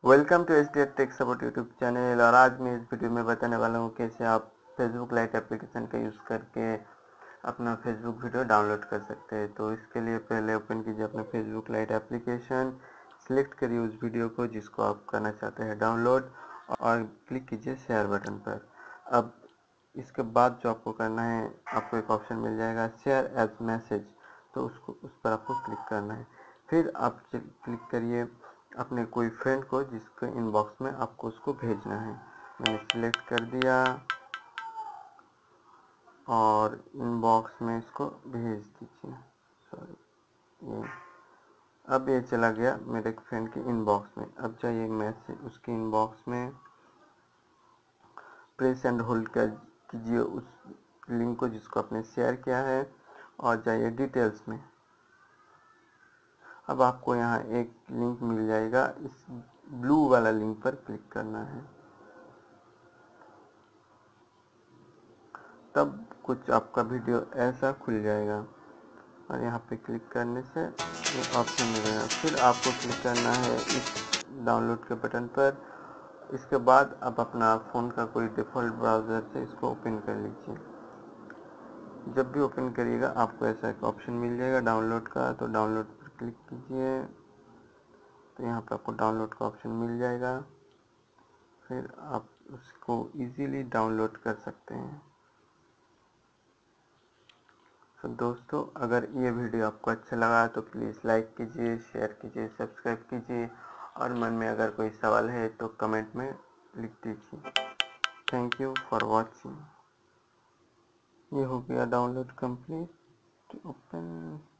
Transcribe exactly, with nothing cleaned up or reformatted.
Welcome to H D tech support YouTube channel. और आज मैं इस वीडियो में बताने वाला हूँ कैसे आप फेसबुक लाइट एप्लीकेशन का यूज़ करके अपना फेसबुक वीडियो डाउनलोड कर सकते हैं। तो इसके लिए पहले ओपन कीजिए अपना फेसबुक लाइट एप्लीकेशन, सिलेक्ट करिए उस वीडियो को जिसको आप करना चाहते हैं डाउनलोड और क्लिक कीजिए शेयर बटन पर। अब इसके बाद जो आपको करना है, आपको एक ऑप्शन मिल जाएगा शेयर एज मैसेज, तो उसको उस पर आपको क्लिक करना है। फिर आप क्लिक करिए अपने कोई फ्रेंड को जिसके इनबॉक्स में आपको उसको भेजना है। मैंने सिलेक्ट कर दिया और इनबॉक्स में इसको भेज दीजिए। सॉरी, ये अब ये चला गया मेरे फ्रेंड के इनबॉक्स में। अब जाइए मैसेज उसके इनबॉक्स में, प्रेस एंड होल्ड कर कीजिए उस लिंक को जिसको आपने शेयर किया है और जाइए डिटेल्स में। अब आपको यहाँ एक लिंक मिल जाएगा, इस ब्लू वाला लिंक पर क्लिक करना है। तब कुछ आपका वीडियो ऐसा खुल जाएगा और यहाँ पे क्लिक करने से ये ऑप्शन मिलेगा। फिर आपको क्लिक करना है इस डाउनलोड के बटन पर। इसके बाद आप अपना फ़ोन का कोई डिफ़ॉल्ट ब्राउज़र से इसको ओपन कर लीजिए। जब भी ओपन करिएगा आपको ऐसा एक ऑप्शन मिल जाएगा डाउनलोड का, तो डाउनलोड पर क्लिक कीजिए। तो यहाँ पर आपको डाउनलोड का ऑप्शन मिल जाएगा, फिर आप उसको इजीली डाउनलोड कर सकते हैं। तो दोस्तों, अगर ये वीडियो आपको अच्छा लगा तो प्लीज़ लाइक कीजिए, शेयर कीजिए, सब्सक्राइब कीजिए और मन में अगर कोई सवाल है तो कमेंट में लिख दीजिए। Thank you for watching. ये हो गया डाउनलोड कंप्लीट। ओपन